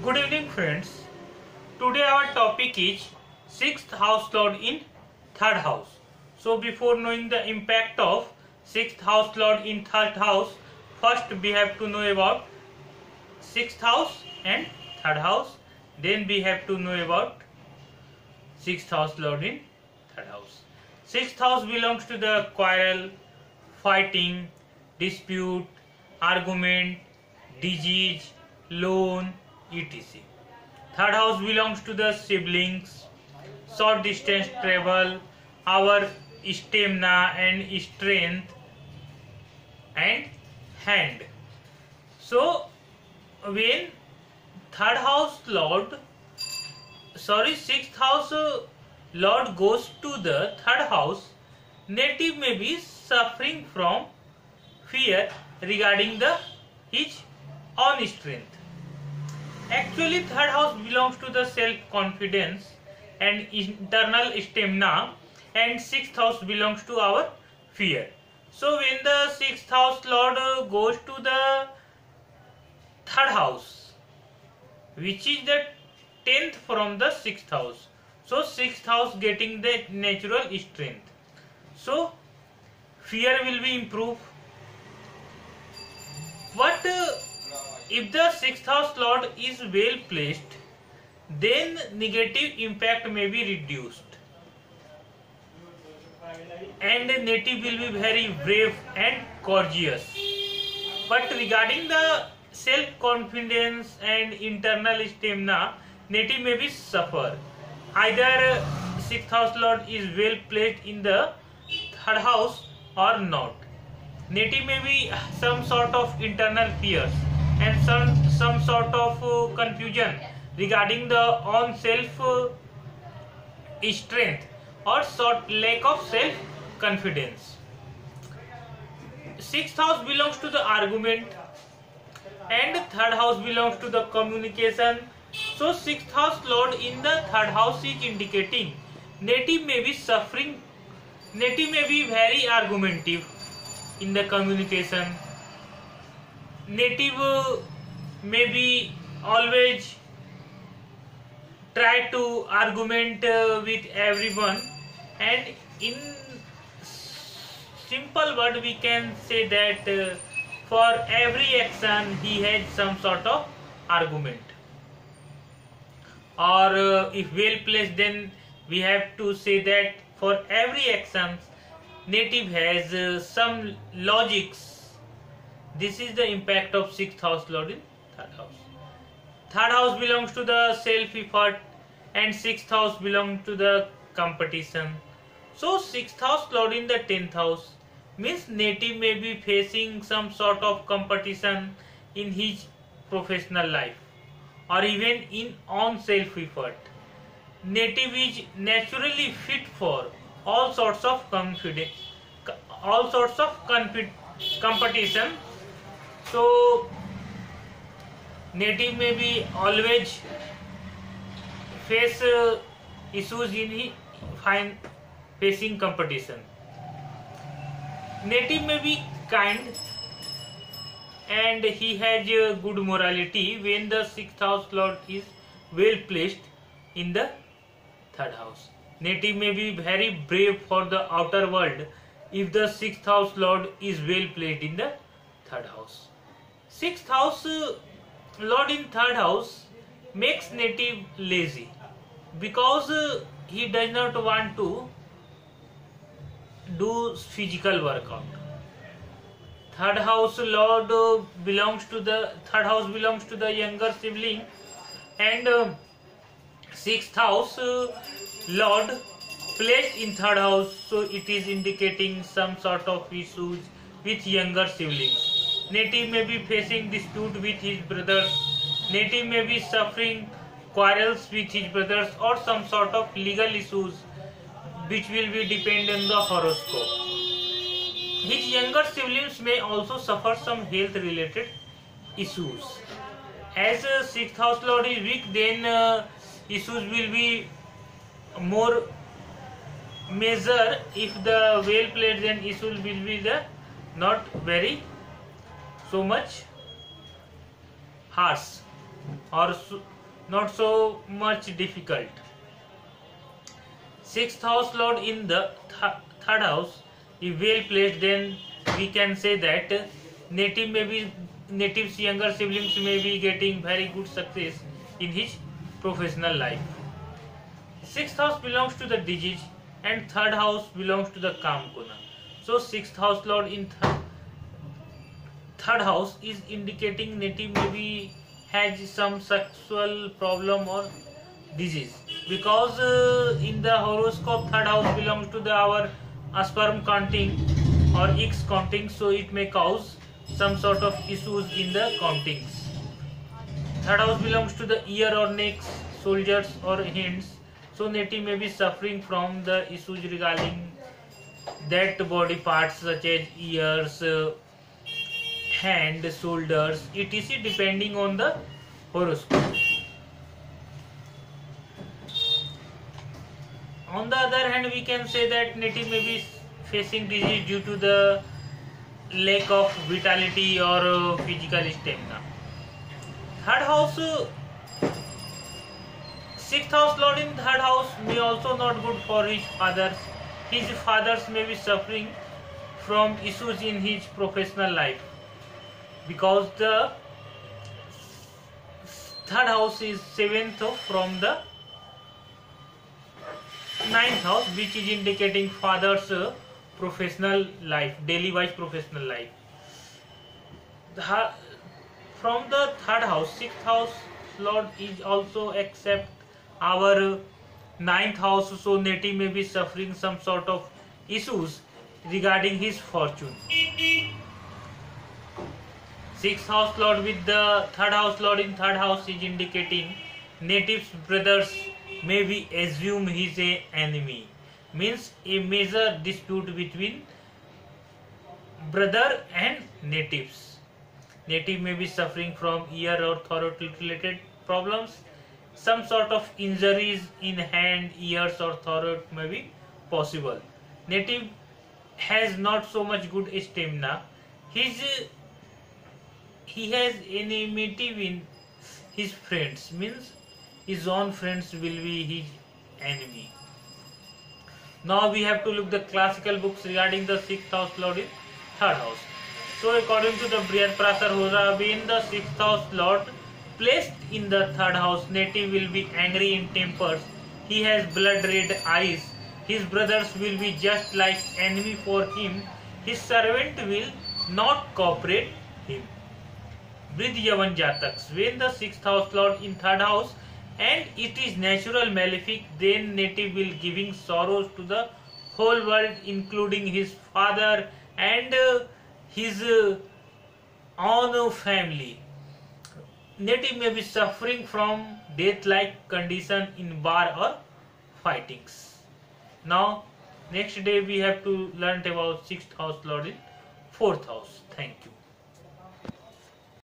Good evening friends. Today our topic is 6th house lord in 3rd house. So before knowing the impact of 6th house lord in 3rd house, first we have to know about 6th house and 3rd house. Then we have to know about 6th house lord in 3rd house. 6th house belongs to the quarrel, fighting, dispute, argument, disease, loan, etc. 3rd house belongs to the siblings, short distance travel, our stamina and strength, and hand. So when 6th house lord goes to the 3rd house, native may be suffering from fear regarding his own strength. Actually 3rd house belongs to the self-confidence and internal stamina, and 6th house belongs to our fear. So when the 6th house lord goes to the 3rd house, which is the 10th from the 6th house, so 6th house getting the natural strength, so fear will be improved. But if the 6th house lord is well placed, then negative impact may be reduced, and native will be very brave and courageous. But regarding the self-confidence and internal stamina, native may be suffer. Either 6th house lord is well placed in the 3rd house or not. Native may be some sort of internal fears and some sort of confusion regarding the own self strength or lack of self confidence. 6th house belongs to the argument and 3rd house belongs to the communication. So 6th house lord in the 3rd house is indicating native may be suffering, native may be very argumentative in the communication. Native may be always try to argument with everyone, and in simple word we can say that for every action he has some sort of argument. Or if well placed, then we have to say that for every action native has some logics. This is the impact of 6th house lord in 3rd house. 3rd house belongs to the self-effort and 6th house belongs to the competition. So 6th house lord in the 10th house means native may be facing some sort of competition in his professional life or even in on self-effort. Native is naturally fit for all sorts of competition. So native may be always face issues in facing competition. Native may be kind and he has a good morality when the 6th house lord is well placed in the 3rd house. Native may be very brave for the outer world if the 6th house lord is well placed in the 3rd house. 6th house lord in 3rd house makes native lazy because he does not want to do physical workout. 3rd house lord belongs to the younger sibling, and 6th house lord placed in 3rd house, so it is indicating some sort of issues with younger siblings. Native may be facing dispute with his brothers. Native may be suffering quarrels with his brothers or some sort of legal issues which will be dependent on the horoscope. His younger siblings may also suffer some health related issues. As 6th house lord is weak, then issues will be more major. If the well placed, then issues will be not very so much harsh or not so much difficult. Sixth house lord in the third house is well placed, then we can say that native's younger siblings may be getting very good success in his professional life. Sixth house belongs to the disease and third house belongs to the Kamkuna. So sixth house lord in third house is indicating native maybe has some sexual problem or disease, because in the horoscope third house belongs to our sperm counting or eggs counting, so it may cause some sort of issues in the countings. Third house belongs to the ear or necks, shoulders or hands, so native may be suffering from the issues regarding that body parts such as ears, hand, shoulders, etc., depending on the horoscope. On the other hand, we can say that native may be facing disease due to the lack of vitality or physical stamina. Third house, sixth house lord in third house may also not good for his fathers. His fathers may be suffering from issues in his professional life, because the third house is seventh from the ninth house, which is indicating father's professional life, daily wise professional life. From the third house, sixth house lord is also except our ninth house, so native may be suffering some sort of issues regarding his fortune. Sixth house lord with the third house lord in third house is indicating native's brothers may be assume he's an enemy, means a major dispute between brother and natives. Native may be suffering from ear or throat related problems. Some sort of injuries in hand, ears or throat may be possible. Native has not so much good stamina. He has enmity in his friends, means his own friends will be his enemy. Now we have to look the classical books regarding the sixth house lord in third house. So according to the Brihadrasar Hora, when the sixth house lord placed in the third house, native will be angry in tempers. He has blood red eyes. His brothers will be just like enemy for him. His servant will not cooperate him. Vrid Yavan Jataks. When the sixth house lord in third house and it is natural malefic, then native will giving sorrows to the whole world, including his father and his own family. Native may be suffering from death-like condition in war or fightings. Now, next day we have to learn about sixth house lord in fourth house. Thank you.